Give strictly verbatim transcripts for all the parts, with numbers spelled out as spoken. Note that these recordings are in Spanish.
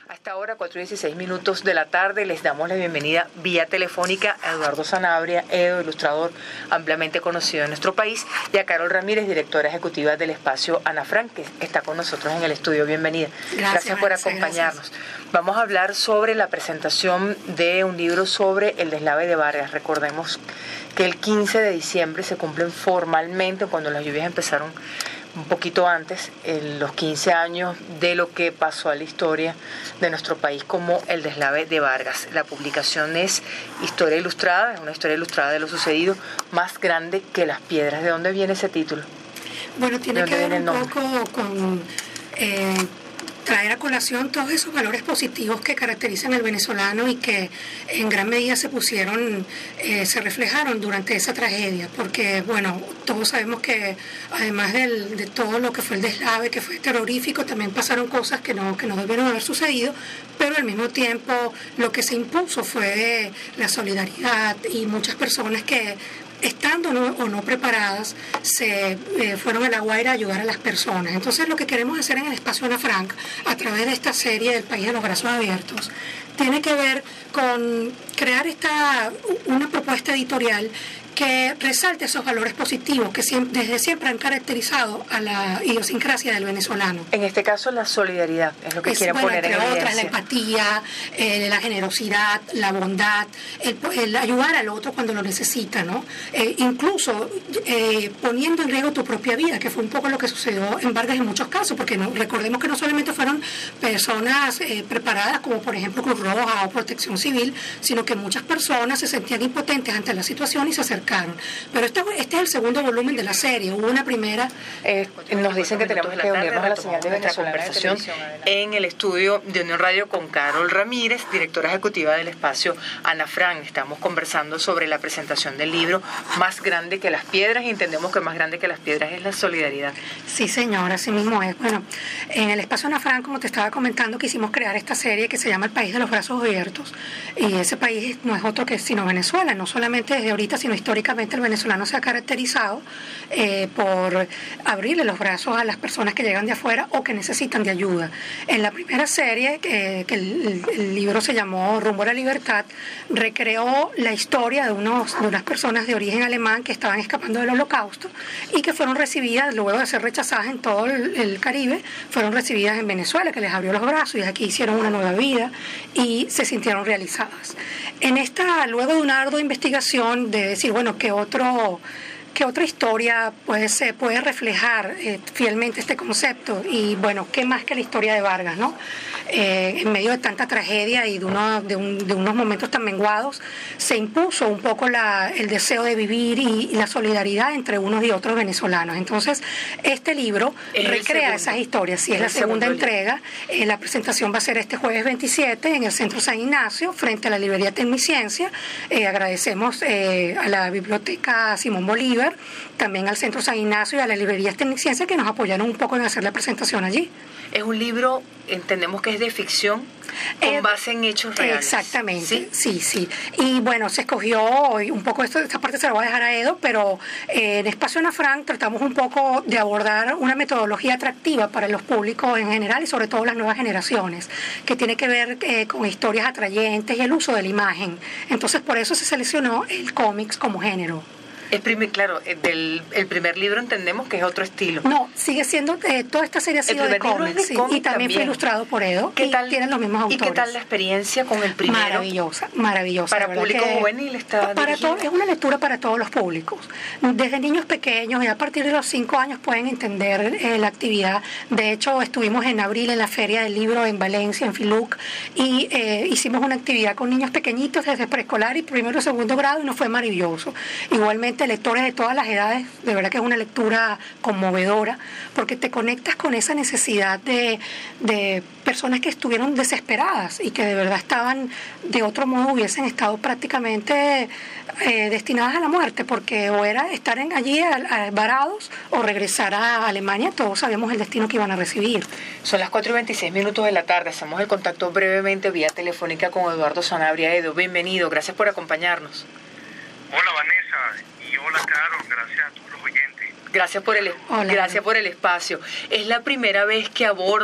A esta hora, cuatro y dieciséis minutos de la tarde, les damos la bienvenida vía telefónica a Eduardo Sanabria, Edo, ilustrador ampliamente conocido en nuestro país, y a Carol Ramírez, directora ejecutiva del espacio Ana Frank, que está con nosotros en el estudio. Bienvenida. Gracias, gracias por acompañarnos. Gracias. Vamos a hablar sobre la presentación de un libro sobre el deslave de Vargas. Recordemos que el quince de diciembre se cumplen formalmente, cuando las lluvias empezaron un poquito antes, en los quince años de lo que pasó a la historia de nuestro país como el deslave de Vargas. La publicación es Historia Ilustrada, es una historia ilustrada de lo sucedido, más grande que las piedras. ¿De dónde viene ese título? Bueno, tiene que ver un poco con eh, traer a colación todos esos valores positivos que caracterizan al venezolano y que en gran medida se pusieron, eh, se reflejaron durante esa tragedia, porque bueno, todos sabemos que además del, de todo lo que fue el deslave, que fue terrorífico, también pasaron cosas que no, que no debieron haber sucedido, pero al mismo tiempo lo que se impuso fue la solidaridad y muchas personas que, estando no, o no preparadas, se eh, fueron a La Guaira a ayudar a las personas. Entonces lo que queremos hacer en el espacio Ana Frank, a través de esta serie del País de los Brazos Abiertos, tiene que ver con crear esta una propuesta editorial que resalte esos valores positivos que siempre, desde siempre han caracterizado a la idiosincrasia del venezolano. En este caso, la solidaridad es lo que es, quieren bueno, poner en evidencia. Entre otras, la empatía, eh, la generosidad, la bondad, el, el ayudar al otro cuando lo necesita, ¿no? Eh, incluso eh, poniendo en riesgo tu propia vida, que fue un poco lo que sucedió en Vargas en muchos casos, porque no, recordemos que no solamente fueron personas eh, preparadas, como por ejemplo Cruz Roja o Protección Civil, sino que muchas personas se sentían impotentes ante la situación y se acercaron. Pero este, este es el segundo volumen de la serie. Hubo una primera... Eh, nos dicen que tenemos que unirnos a la señal de nuestra conversación en el estudio de Unión Radio con Carol Ramírez, directora ejecutiva del espacio Ana Frank. Estamos conversando sobre la presentación del libro Más grande que las piedras, y entendemos que más grande que las piedras es la solidaridad. Sí, señora, así mismo es. Bueno, en el espacio Ana Frank, como te estaba comentando, quisimos crear esta serie que se llama El País de los Brazos Abiertos, y ese país no es otro que sino Venezuela, no solamente desde ahorita, sino históricamente. Históricamente el venezolano se ha caracterizado eh, por abrirle los brazos a las personas que llegan de afuera o que necesitan de ayuda. En la primera serie, eh, que el, el libro se llamó Rumbo a la Libertad, recreó la historia de, unos, de unas personas de origen alemán que estaban escapando del Holocausto y que fueron recibidas, luego de ser rechazadas en todo el, el Caribe, fueron recibidas en Venezuela, que les abrió los brazos y aquí hicieron una nueva vida y se sintieron realizadas. En esta, luego de una ardua investigación de decir, bueno, que otro que otra historia puede ser, puede reflejar eh, fielmente este concepto, y bueno, qué más que la historia de Vargas, ¿no? Eh, en medio de tanta tragedia y de, uno, de, un, de unos momentos tan menguados, se impuso un poco la, el deseo de vivir y, y la solidaridad entre unos y otros venezolanos. Entonces, este libro recrea esas historias. Sí, es la segunda entrega. Eh, la presentación va a ser este jueves veintisiete en el Centro San Ignacio, frente a la librería Tecniciencia. Eh, agradecemos eh, a la Biblioteca Simón Bolívar, también al Centro San Ignacio y a la librería Tecniciencia, que nos apoyaron un poco en hacer la presentación allí. Es un libro, entendemos que es de ficción, con eh, base en hechos reales. Exactamente, sí, sí. sí. Y bueno, se escogió, un poco esto, esta parte se la voy a dejar a Edo, pero eh, en Espacio Ana Frank tratamos un poco de abordar una metodología atractiva para los públicos en general y sobre todo las nuevas generaciones, que tiene que ver eh, con historias atrayentes y el uso de la imagen. Entonces, por eso se seleccionó el cómics como género. El primer, claro, del, el primer libro entendemos que es otro estilo. No, sigue siendo, eh, toda esta serie ha sido de cómics, sí, y también, también fue ilustrado por Edo, ¿Qué y tal, tienen los mismos autores. ¿Y qué tal la experiencia con el primero? Maravillosa, maravillosa. ¿Para público juvenil está para todo, es una lectura para todos los públicos. Desde niños pequeños y a partir de los cinco años pueden entender eh, la actividad. De hecho, estuvimos en abril en la Feria del Libro en Valencia, en Filuc, y eh, hicimos una actividad con niños pequeñitos desde preescolar y primero y segundo grado, y nos fue maravilloso. Igualmente, lectores de todas las edades, de verdad que es una lectura conmovedora, porque te conectas con esa necesidad de, de personas que estuvieron desesperadas y que de verdad estaban, de otro modo hubiesen estado prácticamente eh, destinadas a la muerte, porque o era estar en, allí a, a, varados o regresar a Alemania. Todos sabemos el destino que iban a recibir. Son las cuatro y veintiséis minutos de la tarde, hacemos el contacto brevemente vía telefónica con Eduardo Sanabria. Edo, bienvenido, gracias por acompañarnos. Hola Vanessa. Hola, Carol, gracias a todos los oyentes. Gracias por el, gracias por el espacio. Es la primera vez que aborda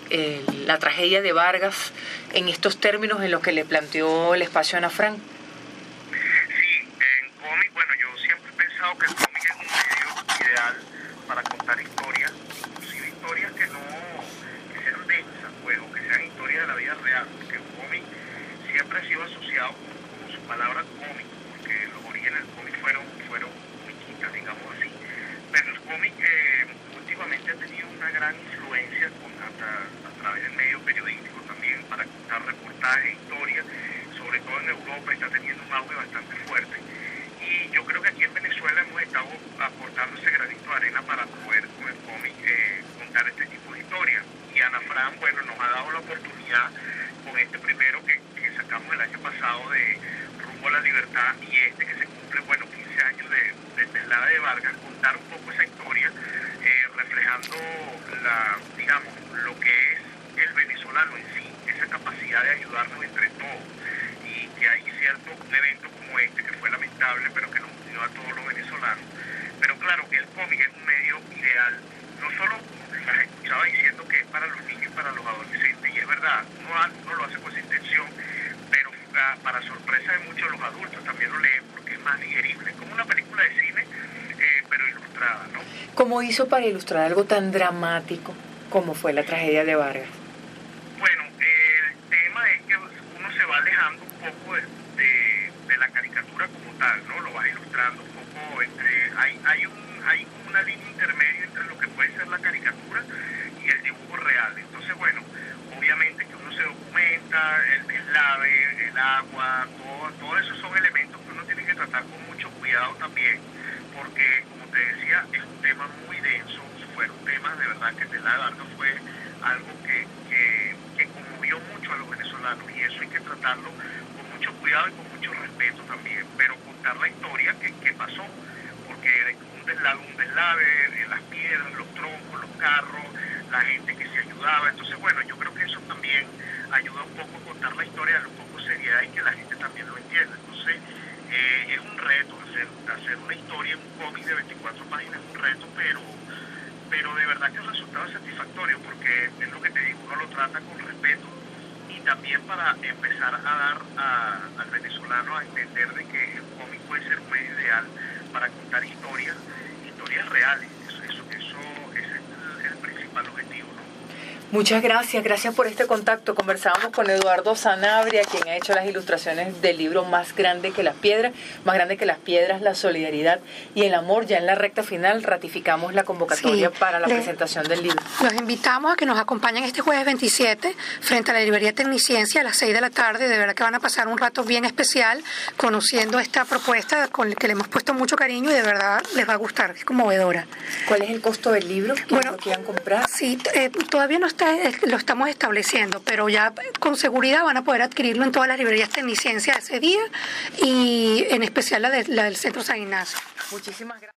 eh, la tragedia de Vargas en estos términos en los que le planteó el espacio Ana Frank. Sí, en cómic, bueno, yo siempre he pensado que el cómic es un medio ideal para contar historias, inclusive historias que no que sean densas, pues, o que sean historias de la vida real, porque el cómic siempre ha sido asociado con, con su palabra cómic, porque los orígenes del cómic fueron, fueron comiquitas, digamos así. Pero el cómic eh, últimamente ha tenido una gran influencia con, hasta, a través del medio periodístico también para contar reportajes, historias, sobre todo en Europa está teniendo un auge bastante fuerte. Y yo creo que aquí en Venezuela hemos estado aportando ese granito de arena para poder con el cómic eh, contar este tipo de historias. Y Ana Fran, bueno, nos ha dado la oportunidad con este primero que, que sacamos el año pasado de Rumbo a la Libertad y este que se cumple, bueno, quince años de, de Deslave de Vargas, contar un poco esa historia, eh, reflejando la, digamos, lo que es el venezolano en sí, esa capacidad de ayudarnos entre todos. Y que hay cierto un evento como este que fue lamentable, pero que nos unió a todos los venezolanos. Pero claro, el cómic es un medio ideal, no solo las escuchaba diciendo que es para los niños y para los adolescentes, y es verdad, uno, uno lo hace con esa intención, pero uh, para sorpresa de muchos los adultos también lo leen porque es más digerible, es como una película de cine, eh, pero ilustrada, ¿no? ¿Cómo hizo para ilustrar algo tan dramático como fue la tragedia de Vargas? Bueno, eh, el tema es que uno se va alejando un poco de, de, de la caricatura como tal, ¿no? Lo va ilustrando un poco entre, hay, hay un hay una línea intermedia entre lo que puede ser la caricatura y el dibujo real. Entonces, bueno, obviamente que uno se documenta, el deslave, el agua, todo, todo eso son elementos que uno tiene que tratar con mucho cuidado también, porque, como te decía, es un tema muy denso, fueron temas de verdad que el deslave de Vargas fue algo que, que, que conmovió mucho a los venezolanos, y eso hay que tratarlo con mucho cuidado y con mucho respeto también, pero contar la historia que, que pasó, porque un deslave, un deslave, las piedras, los troncos, los carros, la gente que se ayudaba. Entonces, bueno, yo creo que eso también ayuda un poco a contar la historia de un poco seriedad y que la gente también lo entienda. Entonces, eh, es un reto hacer, hacer una historia en un cómic de veinticuatro páginas, es un reto, pero, pero de verdad que el resultado es satisfactorio, porque es lo que te digo, uno lo trata con respeto y también para empezar a dar a, al venezolano a entender de que el cómic puede ser un medio ideal para contar historias, historias reales. Eso, eso, eso ese es el, el principal objetivo, ¿no? Muchas gracias, gracias por este contacto. Conversábamos con Eduardo Sanabria, quien ha hecho las ilustraciones del libro Más grande que las piedras, Más grande que las piedras, la solidaridad y el amor. Ya en la recta final ratificamos la convocatoria sí, para la le, presentación del libro. Los invitamos a que nos acompañen este jueves veintisiete frente a la librería Tecniciencia a las seis de la tarde. De verdad que van a pasar un rato bien especial conociendo esta propuesta con la que le hemos puesto mucho cariño y de verdad les va a gustar, es conmovedora. ¿Cuál es el costo del libro? Bueno, lo quieran comprar? Sí, eh, todavía no está, lo estamos estableciendo, pero ya con seguridad van a poder adquirirlo en todas las librerías Tecniciencia ese día y en especial la, de, la del Centro San Ignacio. Muchísimas gracias.